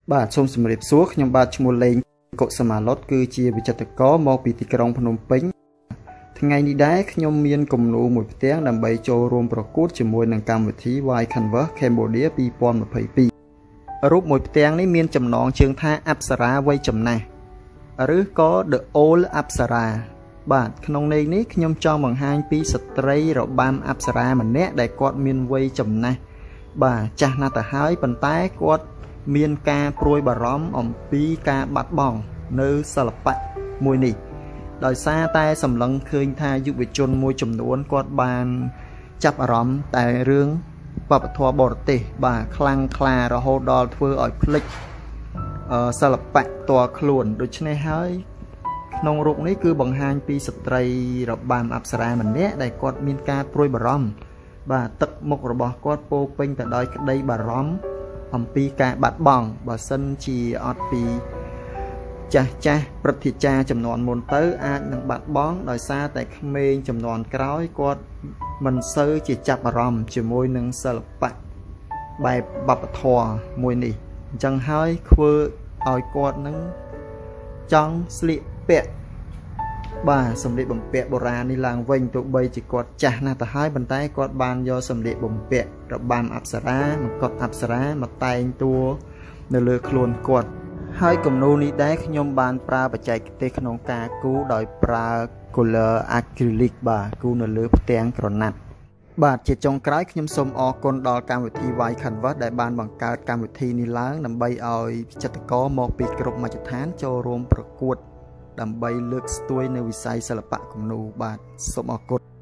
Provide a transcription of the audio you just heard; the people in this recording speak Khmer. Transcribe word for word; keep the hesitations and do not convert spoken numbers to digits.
បាទសូមជម្រាបសួរខ្ញុំបាទឈ្មោះលេងកុសមាឡុតគឺជាវិចិត្រករមកពីទីក្រុងភ្នំពេញថ្ងៃនេះដែរខ្ញុំមានគំនូរមួយផ្ទាំងដើម្បីចូលរួមប្រកួតជាមួយនឹងកម្មវិធី White Canvas Cambodia ពីរពាន់ម្ភៃពីររូបមួយផ្ទាំងនេះមានចំណងជើងថាអប្សរាវ័យចំណាស់ឬក៏ The Old អប្សរាបាទក្នុងន័យនេះខ្ញុំចង់បង្ហាញពីស្ត្រីរបាំអប្សរាម្នាក់ដែលគាត់មានវ័យចំណាស់បាទចាស់ណាស់ទៅហើយប៉ុន្តែគាត់មានការព្រួយបារម្ភអំពីការបាត់បង់នៅសិល្បៈមួយនេះដោយសារតែសម្លឹងឃើញថាយុវជនមួយចំនួនគាត់បានចាប់អារម្មណ៍តែរឿងវប្បធម៌បរទេសបាទខ្លាំងក្លារហូតដល់ធ្វើឲ្យភ្លេចសិល្បៈផ្ទាល់ខ្លួនដូច្នេះហើយក្នុងរូបនេះគឺបង្ហាញពីស្ត្រីរបាំអប្សរាម្នាក់ដែលគាត់មានការព្រួយបារម្ភបាទទឹកមុខរបស់គាត់ពោពេញទៅដោយក្តីបារម្ភអំពីការបាត់បង់បើសិនជាអត់ពីចាស់ចាស់ព្រឹទ្ធាចារ្យចំនួនមុនទៅអាចនឹងបាត់បង់ដោយសារតែក្មេងចំនួនក្រោយគាត់មិនសូវជាចាប់អារម្មណ៍ជាមួយនឹងសិល្បៈបែបវប្បធម៌មួយនេះអញ្ចឹងហើយធ្វើឲ្យគាត់នឹងចង់ស្លៀកពាក់បាទសម្លៀកបំពាក់បុរាណនេះឡើងវិញទោះបីជាគាត់ចាស់ណាស់ទៅហើយប៉ុន្តែគាត់បានយកសម្លៀកបំពាក់របាំអប្សរាមកុដអប្សរាមកតែងតួនៅលើខ្លួនគាត់ហើយគំនូរនេះដែរខ្ញុំបានប្រើបច្ចេកទេសក្នុងការគូរដោយប្រើ color acrylic បាទគូរនៅលើផ្ទាំងក្រណាត់បាទជាចុងក្រោយខ្ញុំសូមអរគុណដល់កម្មវិធី White Canvas ដែលបានបង្កើតកម្មវិធីនេះឡើងដើម្បីឲ្យវិចិត្រករមកពីគ្រប់មជ្ឈដ្ឋានចូលរួមប្រកួតដើម្បីលើកស្ទួយនៅវិស័យសិល្បៈគំនូរបាទសូមអរគុណ